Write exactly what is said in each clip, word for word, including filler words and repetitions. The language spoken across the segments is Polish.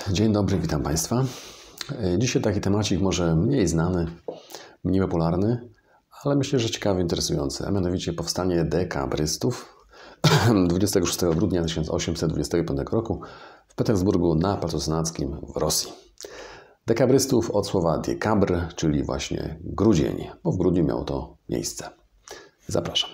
Dzień dobry, witam Państwa. Dzisiaj taki temacik może mniej znany, mniej popularny, ale myślę, że ciekawy, interesujący, a mianowicie powstanie dekabrystów dwudziestego szóstego grudnia tysiąc osiemset dwudziestego piątego roku w Petersburgu na Placu Senackim w Rosji. Dekabrystów od słowa dekabr, czyli właśnie grudzień, bo w grudniu miało to miejsce. Zapraszam.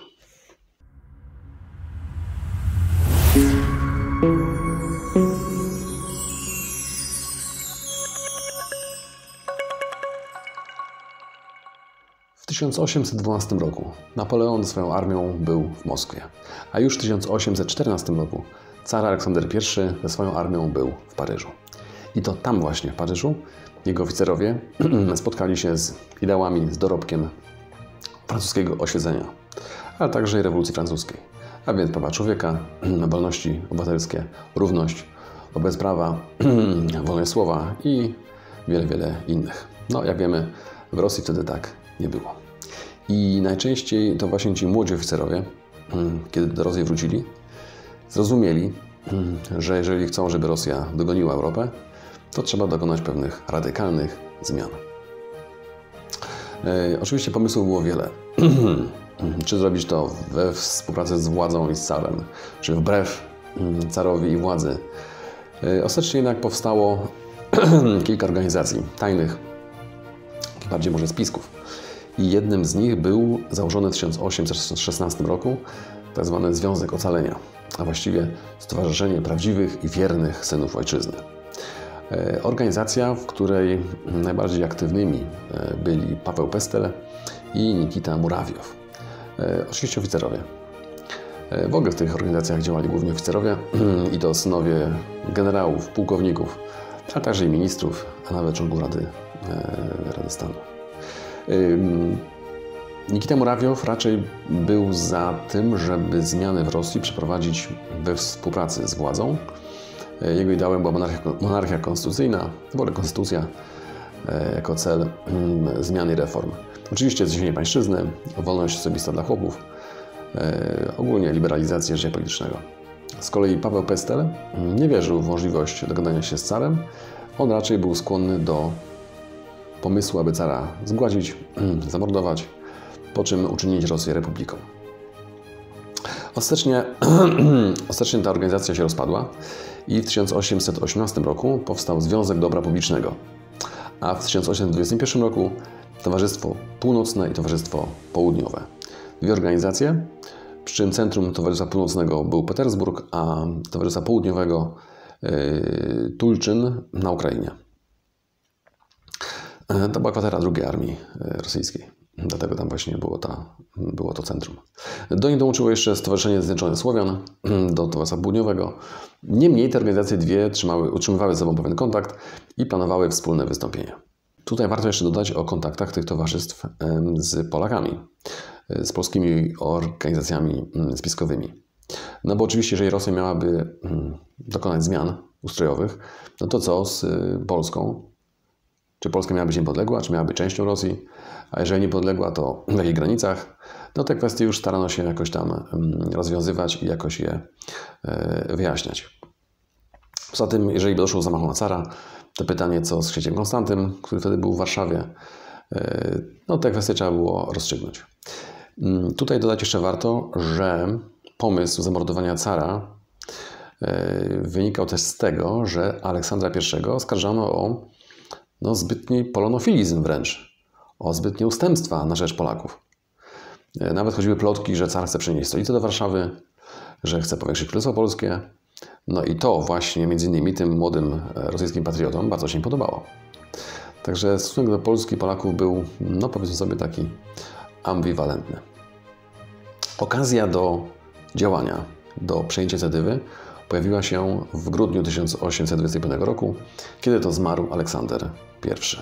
W tysiąc osiemset dwunastym roku Napoleon ze swoją armią był w Moskwie, a już w tysiąc osiemset czternastym roku car Aleksander pierwszy ze swoją armią był w Paryżu. I to tam właśnie w Paryżu jego oficerowie spotkali się z ideałami, z dorobkiem francuskiego oświecenia, ale także i rewolucji francuskiej, a więc prawa człowieka, wolności obywatelskie, równość wobec prawa, wolność słowa i wiele, wiele innych. No, jak wiemy, w Rosji wtedy tak nie było. I najczęściej to właśnie ci młodzi oficerowie, kiedy do Rosji wrócili, zrozumieli, że jeżeli chcą, żeby Rosja dogoniła Europę, to trzeba dokonać pewnych radykalnych zmian. E, oczywiście pomysłów było wiele. Czy zrobić to we współpracy z władzą i z carem, czy wbrew carowi i władzy. E, ostatecznie jednak powstało kilka organizacji tajnych, bardziej może spisków. I jednym z nich był założony w tysiąc osiemset szesnastym roku tzw. Związek Ocalenia, a właściwie Stowarzyszenie Prawdziwych i Wiernych Synów Ojczyzny. Organizacja, w której najbardziej aktywnymi byli Paweł Pestel i Nikita Murawiow. Oczywiście oficerowie. W ogóle w tych organizacjach działali głównie oficerowie i to synowie generałów, pułkowników, ale także i ministrów, a nawet członków Rady, Rady Stanu. Nikita Murawiow raczej był za tym, żeby zmiany w Rosji przeprowadzić we współpracy z władzą. Jego ideałem była monarchia, monarchia konstytucyjna, w ogóle konstytucja jako cel zmian i reform. Oczywiście zniesienie pańszczyzny, wolność osobista dla chłopów, ogólnie liberalizację życia politycznego. Z kolei Paweł Pestel nie wierzył w możliwość dogadania się z carem. On raczej był skłonny do pomysłu, aby cara zgładzić, zamordować, po czym uczynić Rosję republiką. Ostatecznie, ostatecznie ta organizacja się rozpadła i w tysiąc osiemset osiemnastym roku powstał Związek Dobra Publicznego, a w tysiąc osiemset dwudziestym pierwszym roku Towarzystwo Północne i Towarzystwo Południowe. Dwie organizacje, przy czym centrum Towarzystwa Północnego był Petersburg, a Towarzystwa Południowego yy, Tulczyn na Ukrainie. To była kwatera drugiej Armii Rosyjskiej, dlatego tam właśnie było, ta, było to centrum. Do nich dołączyło jeszcze Stowarzyszenie Zjednoczonych Słowian, do Towarzystwa Południowego. Niemniej te organizacje dwie trzymały, utrzymywały ze sobą pewien kontakt i planowały wspólne wystąpienia. Tutaj warto jeszcze dodać o kontaktach tych towarzystw z Polakami, z polskimi organizacjami spiskowymi. No bo oczywiście, jeżeli Rosja miałaby dokonać zmian ustrojowych, no to co z Polską? Czy Polska miała być niepodległa, czy miała być częścią Rosji? A jeżeli niepodległa, to w jakich granicach? No te kwestie już starano się jakoś tam rozwiązywać i jakoś je wyjaśniać. Poza tym, jeżeli by doszło do zamachu na cara, to pytanie, co z księciem Konstantym, który wtedy był w Warszawie, no te kwestie trzeba było rozstrzygnąć. Tutaj dodać jeszcze warto, że pomysł zamordowania cara wynikał też z tego, że Aleksandra pierwszego oskarżano o no, zbytni polonofilizm wręcz, o zbytnie ustępstwa na rzecz Polaków. Nawet chodziły plotki, że car chce przenieść stolicę do Warszawy, że chce powiększyć Królestwo Polskie. No i to właśnie między innymi tym młodym rosyjskim patriotom bardzo się nie podobało. Także stosunek do Polski i Polaków był, no powiedzmy sobie, taki ambiwalentny. Okazja do działania, do przejęcia inicjatywy pojawiła się w grudniu tysiąc osiemset dwudziestego piątego roku, kiedy to zmarł Aleksander pierwszy.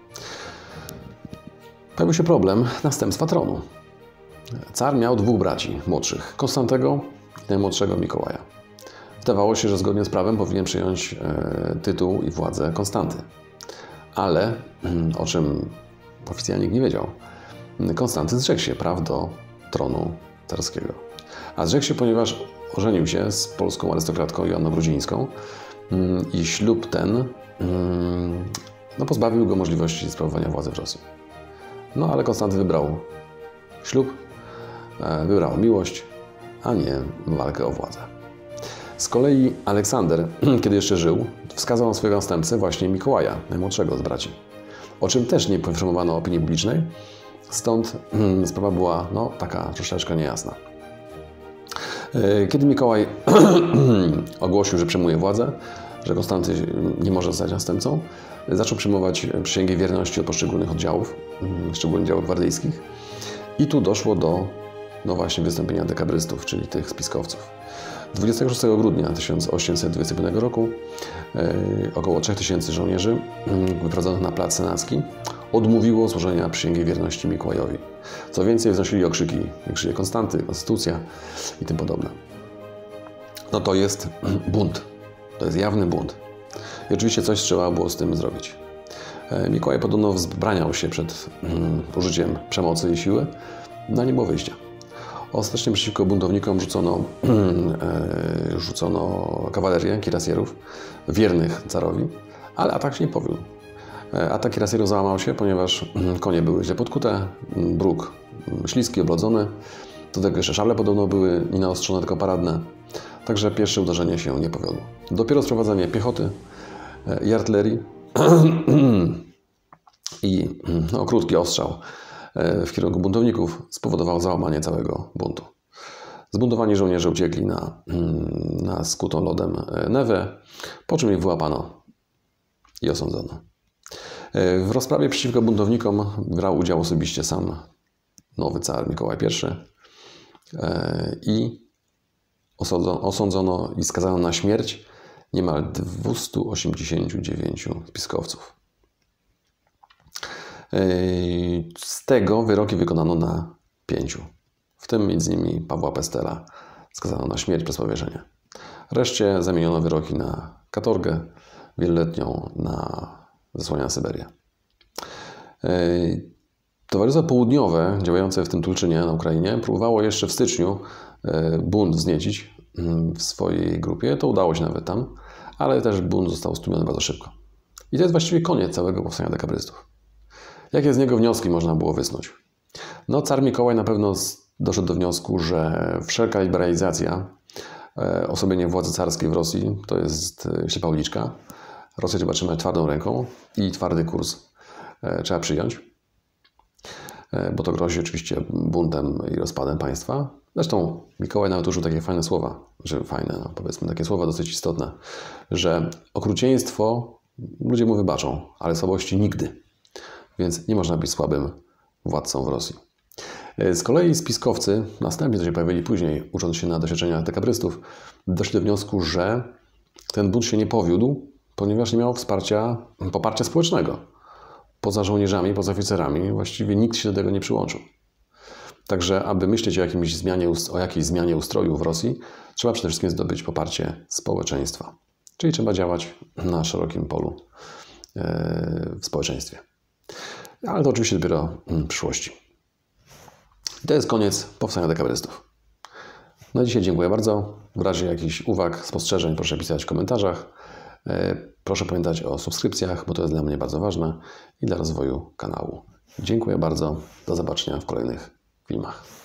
Pojawił się problem następstwa tronu. Car miał dwóch braci młodszych, Konstantego i najmłodszego Mikołaja. Zdawało się, że zgodnie z prawem powinien przyjąć e, tytuł i władzę Konstanty. Ale, o czym oficjalnie nikt nie wiedział, Konstanty zrzekł się praw do tronu carskiego. A zrzekł się, ponieważ ożenił się z polską arystokratką Joanną Grudzińską i ślub ten no, pozbawił go możliwości sprawowania władzy w Rosji. No ale Konstanty wybrał ślub, wybrał miłość, a nie walkę o władzę. Z kolei Aleksander, kiedy jeszcze żył, wskazał na swojego następcę właśnie Mikołaja, najmłodszego z braci. O czym też nie poinformowano opinii publicznej, stąd hmm, sprawa była no, taka troszeczkę niejasna. Kiedy Mikołaj ogłosił, że przejmuje władzę, że Konstanty nie może zostać następcą, zaczął przyjmować przysięgi wierności od poszczególnych oddziałów, szczególnie oddziałów gwardyjskich. I tu doszło do no właśnie wystąpienia dekabrystów, czyli tych spiskowców. dwudziestego szóstego grudnia tysiąc osiemset dwudziestego piątego roku e, około trzech tysięcy żołnierzy wyprowadzonych na plac senacki odmówiło złożenia przysięgi wierności Mikołajowi. Co więcej, wznosili okrzyki, krzyki Konstanty, konstytucja i tym podobne. No to jest bunt. To jest jawny bunt. I oczywiście coś trzeba było z tym zrobić. E, Mikołaj podobno wzbraniał się przed mm, użyciem przemocy i siły, no nie było wyjścia. Ostatecznie przeciwko buntownikom rzucono, e, rzucono kawalerię kirasjerów, wiernych carowi, ale atak się nie powiódł. E, atak kirasjerów załamał się, ponieważ konie były źle podkute, bruk śliski, oblodzony, do tego jeszcze szable podobno były nie naostrzone, tylko paradne, także pierwsze uderzenie się nie powiodło. Dopiero sprowadzenie piechoty e, i artylerii i no, krótki ostrzał w kierunku buntowników spowodował załamanie całego buntu. Zbuntowani żołnierze uciekli na, na skutą lodem Newę, po czym ich wyłapano i osądzono. W rozprawie przeciwko buntownikom brał udział osobiście sam nowy car Mikołaj I i osądzono i skazano na śmierć niemal dwieście osiemdziesiąt dziewięć spiskowców. Z tego wyroki wykonano na pięciu, w tym między innymi Pawła Pestela skazano na śmierć przez powierzenie. Reszcie zamieniono wyroki na katorgę wieloletnią, na zesłanie na Syberię. Towarzystwo Południowe działające w tym Tulczynie na Ukrainie próbowało jeszcze w styczniu bunt wzniecić w swojej grupie. To udało się nawet tam, ale też bunt został stłumiony bardzo szybko. I to jest właściwie koniec całego powstania dekabrystów. Jakie z niego wnioski można było wysnuć? No, car Mikołaj na pewno doszedł do wniosku, że wszelka liberalizacja, osłabienie władzy carskiej w Rosji to jest ślepa uliczka. Rosję trzeba trzymać twardą ręką i twardy kurs trzeba przyjąć, bo to grozi oczywiście buntem i rozpadem państwa. Zresztą Mikołaj nawet użył takie fajne słowa, że fajne, no powiedzmy takie słowa dosyć istotne, że okrucieństwo ludzie mu wybaczą, ale słabości nigdy. Więc nie można być słabym władcą w Rosji. Z kolei spiskowcy, następnie to się pojawili później, ucząc się na doświadczeniach dekabrystów, doszli do wniosku, że ten bunt się nie powiódł, ponieważ nie miał wsparcia, poparcia społecznego. Poza żołnierzami, poza oficerami, właściwie nikt się do tego nie przyłączył. Także, aby myśleć o, jakimś zmianie, o jakiejś zmianie ustroju w Rosji, trzeba przede wszystkim zdobyć poparcie społeczeństwa. Czyli trzeba działać na szerokim polu w społeczeństwie. Ale to oczywiście dopiero w przyszłości. I to jest koniec powstania dekabrystów. Na dzisiaj dziękuję bardzo. W razie jakichś uwag, spostrzeżeń proszę pisać w komentarzach. Proszę pamiętać o subskrypcjach, bo to jest dla mnie bardzo ważne i dla rozwoju kanału. Dziękuję bardzo. Do zobaczenia w kolejnych filmach.